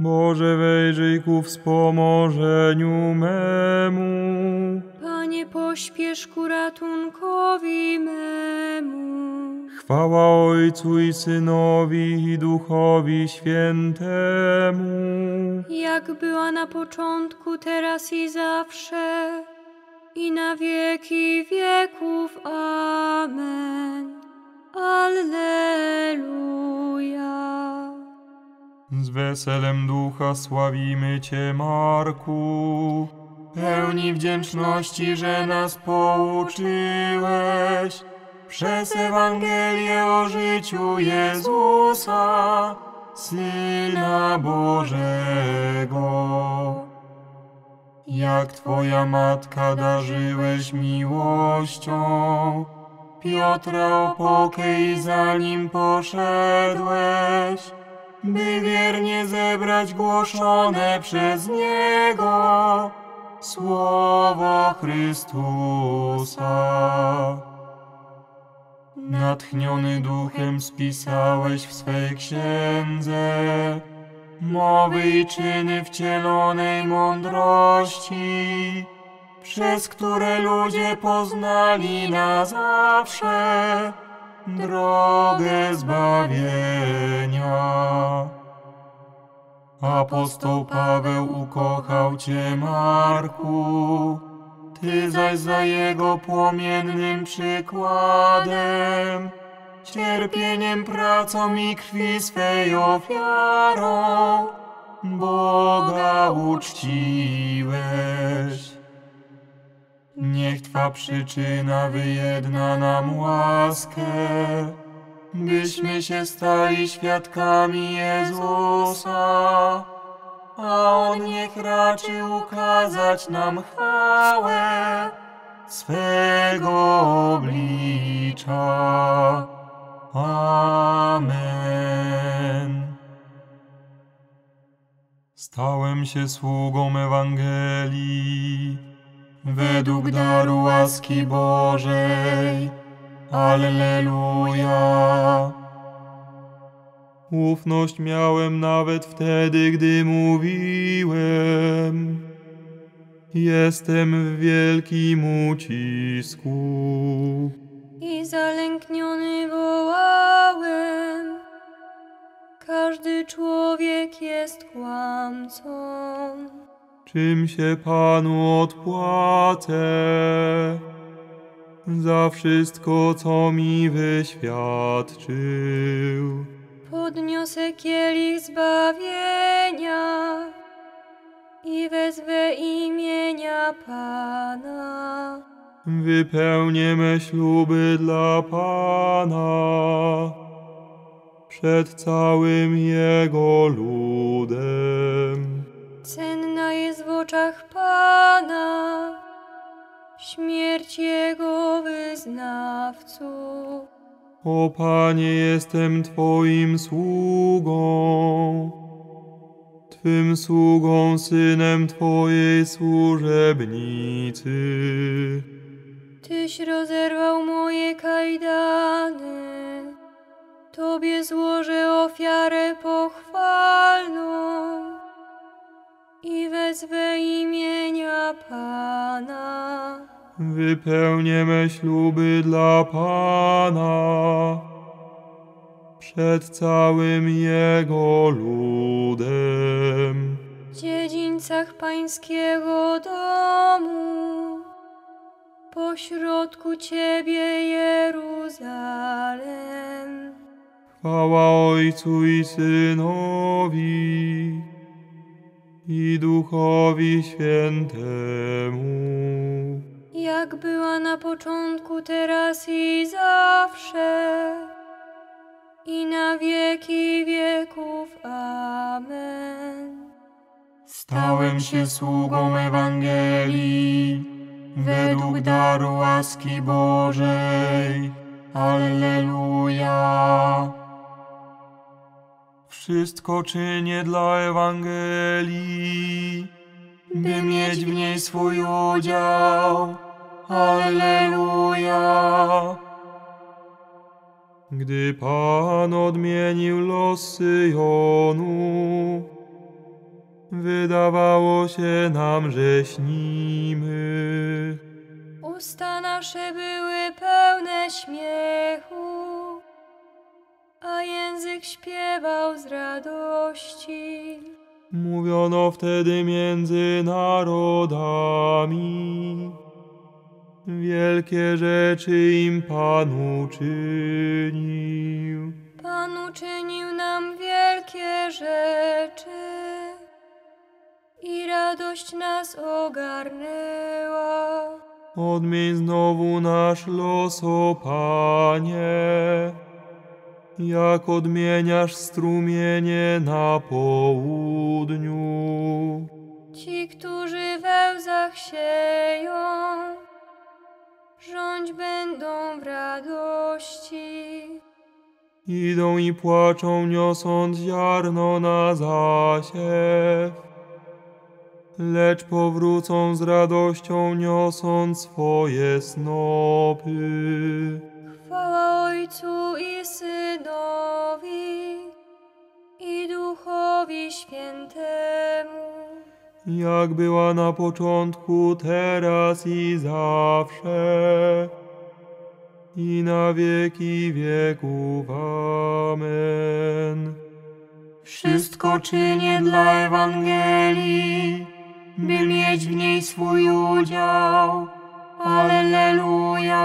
Boże, wejrzyj ku wspomożeniu memu. Panie, pośpiesz ku ratunkowi memu. Chwała Ojcu i Synowi i Duchowi Świętemu. Jak była na początku, teraz i zawsze, i na wieki wieków. Amen. Alleluja. Z weselem ducha sławimy Cię, Marku. Pełni wdzięczności, że nas pouczyłeś przez Ewangelię o życiu Jezusa, Syna Bożego. Jak Twoja matka darzyłeś miłością Piotra opokę i za nim poszedłeś, by wiernie zebrać głoszone przez Niego słowo Chrystusa. Natchniony duchem spisałeś w swej księdze mowy i czyny wcielonej mądrości, przez które ludzie poznali na zawsze drogę zbawienia. Apostoł Paweł ukochał Cię, Marku, Ty zaś za jego płomiennym przykładem, cierpieniem, pracą i krwi swej ofiarą Boga uczciłeś. Niech Twa przyczyna wyjedna nam łaskę, byśmy się stali świadkami Jezusa, a On niech raczy ukazać nam chwałę swego oblicza. Amen. Stałem się sługą Ewangelii według daru łaski Bożej. Alleluja. Ufność miałem nawet wtedy, gdy mówiłem. Jestem w wielkim ucisku. I zalękniony wołałem: każdy człowiek jest kłamcą. Czym się Panu odpłacę za wszystko, co mi wyświadczył? Podniosę kielich zbawienia i wezwę imienia Pana. Wypełnię me śluby dla Pana przed całym Jego ludem. Cenna jest w oczach Pana śmierć Jego wyznawców. O Panie, jestem Twoim sługą, Twym sługą, synem Twojej służebnicy. Tyś rozerwał moje kajdany, Tobie złożę ofiarę pochwalną i wezwę imienia Pana. Wypełnię me śluby dla Pana przed całym Jego ludem. W dziedzińcach Pańskiego domu, pośrodku Ciebie Jeruzalem. Chwała Ojcu i Synowi i Duchowi Świętemu. Jak była na początku, teraz i zawsze, i na wieki wieków. Amen. Stałem się sługą Ewangelii według daru łaski Bożej. Alleluja. Wszystko czynię dla Ewangelii, by mieć w niej swój udział. Alleluja. Gdy Pan odmienił los Syjonu wydawało się nam, że śnimy. Usta nasze były pełne śmiechu, a język śpiewał z radości. Mówiono wtedy między narodami, wielkie rzeczy im Pan uczynił. Pan uczynił nam wielkie rzeczy i radość nas ogarnęła. Odmień znowu nasz los, o Panie, jak odmieniasz strumienie na południu. Ci, którzy we łzach sieją, rządź będą w radości. Idą i płaczą, niosąc ziarno na zasiew, lecz powrócą z radością, niosąc swoje snopy. Chwała Ojcu i Synowi, i Duchowi Świętemu, Jak była na początku, teraz i zawsze, i na wieki wieków. Amen. Wszystko czynię dla Ewangelii, by mieć w niej swój udział. Alleluja.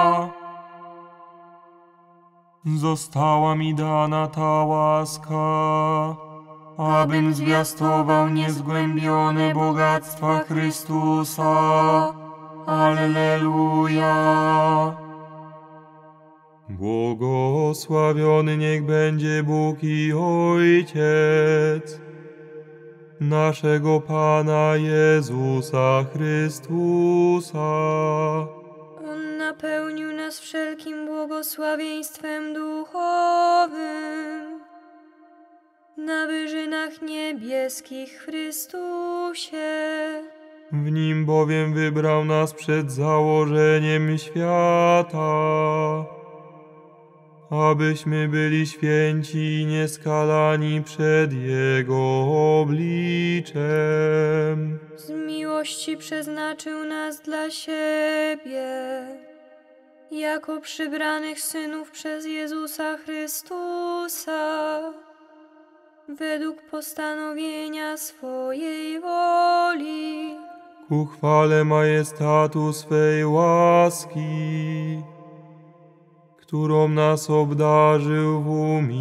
Została mi dana ta łaska, abym zwiastował niezgłębione bogactwa Chrystusa. Alleluja. Błogosławiony niech będzie Bóg i Ojciec naszego Pana Jezusa Chrystusa. On napełnił nas wszelkim błogosławieństwem duchowym na wyżynach niebieskich w Chrystusie. W Nim bowiem wybrał nas przed założeniem świata, abyśmy byli święci i nieskalani przed Jego obliczem. Z miłości przeznaczył nas dla siebie, jako przybranych synów przez Jezusa Chrystusa, według postanowienia swojej woli, Ku chwale majestatu swej łaski, którą nas obdarzył w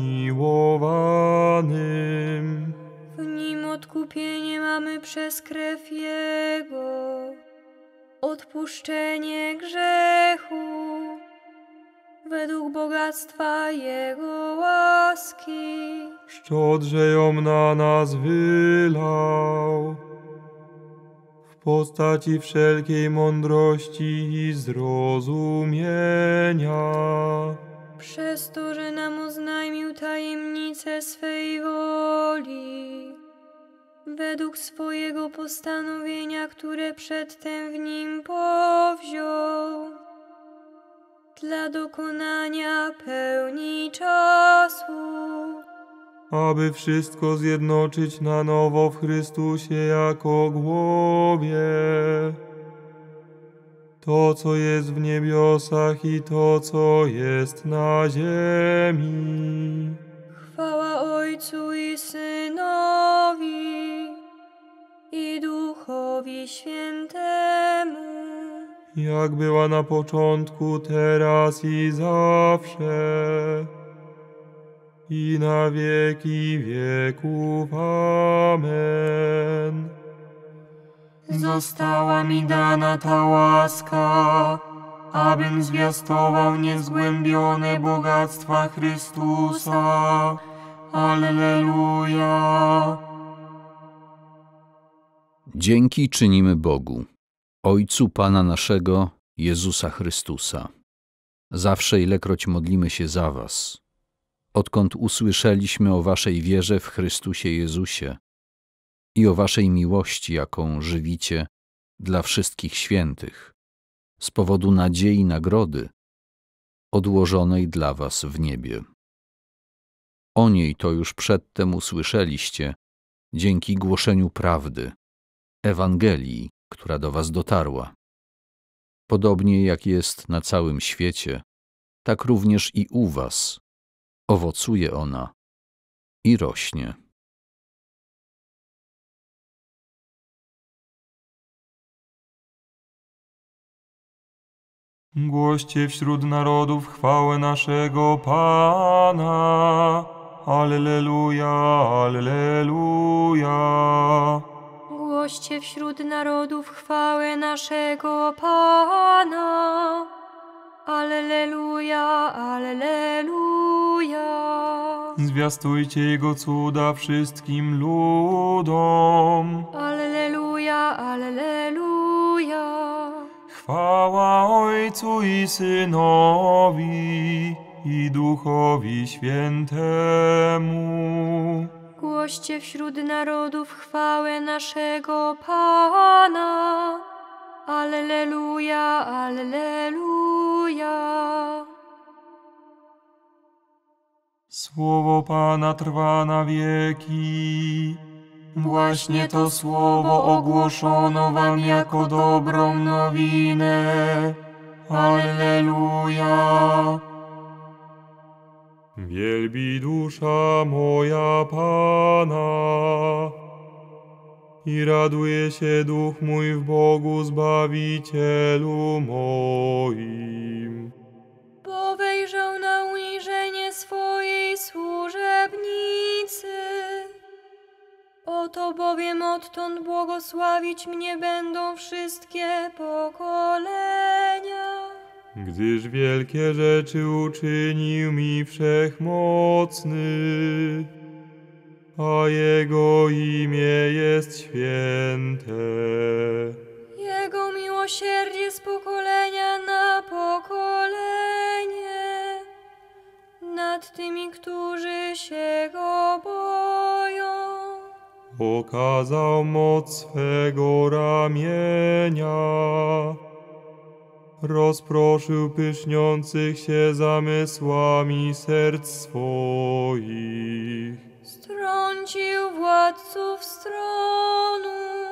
umiłowanym. w Nim odkupienie mamy przez krew Jego, odpuszczenie grzechu, według bogactwa Jego łaski. Szczodrze ją na nas wylał, w postaci wszelkiej mądrości i zrozumienia. Przez to, że nam oznajmił tajemnicę swej woli, według swojego postanowienia, które przedtem w Nim powziął, dla dokonania pełni czasu, aby wszystko zjednoczyć na nowo w Chrystusie jako głowie. To, co jest w niebiosach i to, co jest na ziemi. chwała Ojcu i Synowi, i Duchowi Świętemu, Jak była na początku, teraz i zawsze, i na wieki wieków. Amen. Została mi dana ta łaska, abym zwiastował niezgłębione bogactwa Chrystusa. Alleluja. Dzięki czynimy Bogu, Ojcu Pana naszego, Jezusa Chrystusa. Zawsze, ilekroć modlimy się za was, odkąd usłyszeliśmy o waszej wierze w Chrystusie Jezusie i o waszej miłości, jaką żywicie dla wszystkich świętych, z powodu nadziei nagrody odłożonej dla was w niebie. O niej to już przedtem usłyszeliście dzięki głoszeniu prawdy, Ewangelii, która do was dotarła. Podobnie jak jest na całym świecie, tak również i u was owocuje ona i rośnie. Głoście wśród narodów chwałę naszego Pana. Alleluja, alleluja. Głoście wśród narodów chwałę naszego Pana. Alleluja, alleluja. Zwiastujcie Jego cuda wszystkim ludom. Alleluja, alleluja. Chwała Ojcu i Synowi i Duchowi Świętemu. Głoście wśród narodów chwałę naszego Pana. Alleluja, alleluja. Słowo Pana trwa na wieki. Właśnie to słowo ogłoszono wam jako dobrą nowinę. Alleluja. Wielbi dusza moja Pana i raduje się duch mój w Bogu Zbawicielu moim. Bo wejrzał na uniżenie swojej służebnicy. Oto bowiem odtąd błogosławić mnie będą wszystkie pokolenia. Gdyż wielkie rzeczy uczynił mi Wszechmocny, a Jego imię jest święte. Jego miłosierdzie z pokolenia na pokolenie nad tymi, którzy się Go boją. Okazał moc swego ramienia, rozproszył pyszniących się zamysłami serc swoich. Strącił władców stronu,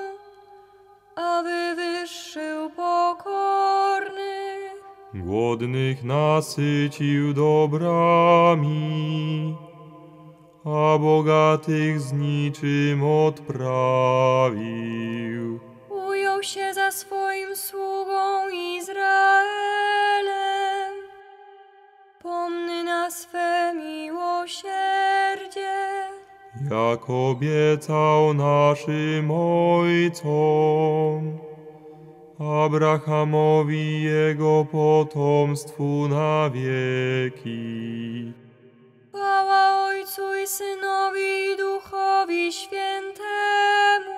a wywyższył pokornych. Głodnych nasycił dobrami, a bogatych z niczym odprawił. Ujął się za swoim sługą Izraelem, pomny na swe miłosierdzie. Jak obiecał naszym ojcom, Abrahamowi i jego potomstwu na wieki. Chwała Ojcu i Synowi i Duchowi Świętemu,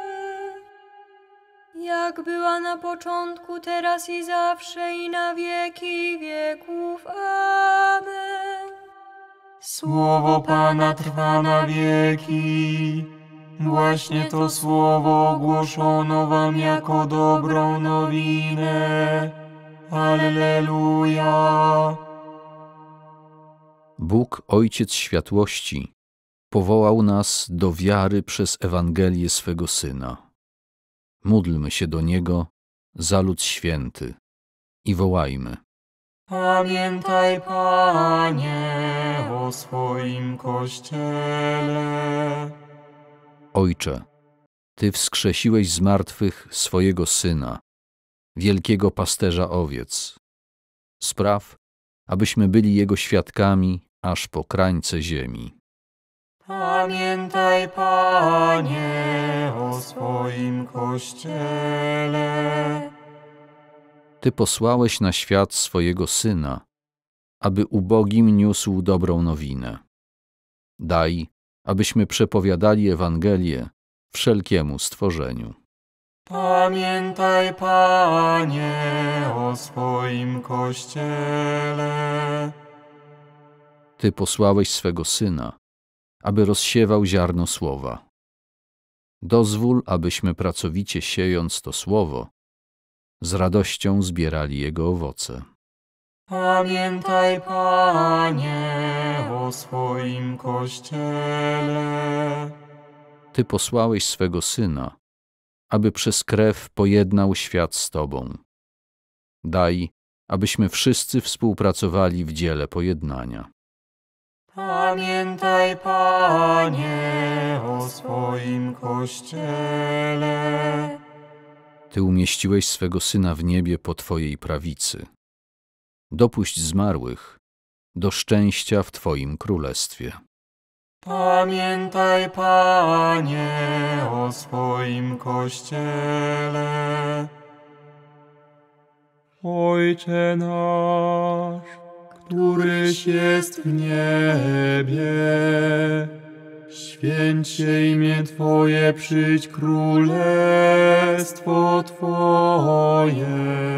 jak była na początku, teraz i zawsze, i na wieki wieków. Amen. Słowo Pana trwa na wieki. Właśnie to słowo ogłoszono wam jako dobrą nowinę. Alleluja. Bóg, Ojciec światłości, powołał nas do wiary przez Ewangelię swego Syna. Módlmy się do Niego za lud święty i wołajmy: Pamiętaj, Panie, o swoim Kościele. Ojcze, Ty wskrzesiłeś z martwych swojego Syna, wielkiego pasterza owiec. Spraw, abyśmy byli Jego świadkami aż po krańce ziemi. Pamiętaj, Panie, o swoim Kościele. Ty posłałeś na świat swojego Syna, aby ubogim niósł dobrą nowinę. Daj, abyśmy przepowiadali Ewangelię wszelkiemu stworzeniu. Pamiętaj, Panie, o swoim Kościele. Ty posłałeś swego Syna, aby rozsiewał ziarno słowa. Dozwól, abyśmy pracowicie siejąc to słowo, z radością zbierali jego owoce. Pamiętaj, Panie, o swoim Kościele. Ty posłałeś swego Syna, aby przez krew pojednał świat z Tobą. Daj, abyśmy wszyscy współpracowali w dziele pojednania. Pamiętaj, Panie, o swoim Kościele. Ty umieściłeś swego Syna w niebie po Twojej prawicy. Dopuść zmarłych do szczęścia w Twoim królestwie. Pamiętaj, Panie, o swoim Kościele. Ojcze nasz, któryś jest w niebie, święć się imię Twoje, przyjdź królestwo Twoje.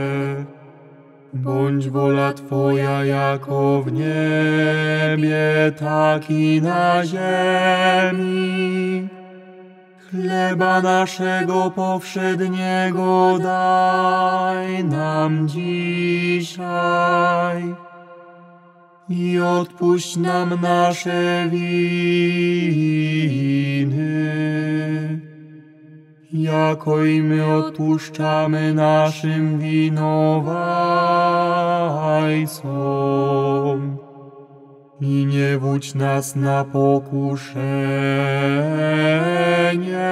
Bądź wola Twoja jako w niebie, tak i na ziemi. Chleba naszego powszedniego daj nam dzisiaj i odpuść nam nasze winy, jako i my odpuszczamy naszym winowajcom. I nie wódź nas na pokuszenie,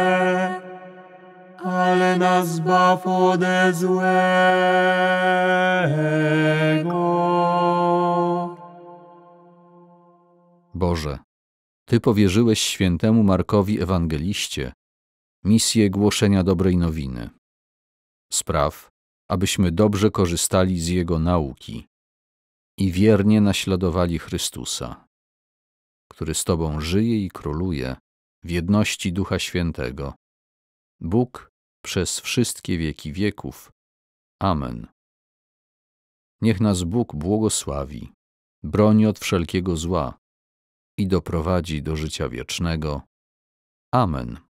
ale nas zbaw ode złego. Boże, Ty powierzyłeś świętemu Markowi Ewangeliście misję głoszenia dobrej nowiny. Spraw, abyśmy dobrze korzystali z Jego nauki i wiernie naśladowali Chrystusa, który z Tobą żyje i króluje w jedności Ducha Świętego, Bóg przez wszystkie wieki wieków. Amen. Niech nas Bóg błogosławi, broni od wszelkiego zła i doprowadzi do życia wiecznego. Amen.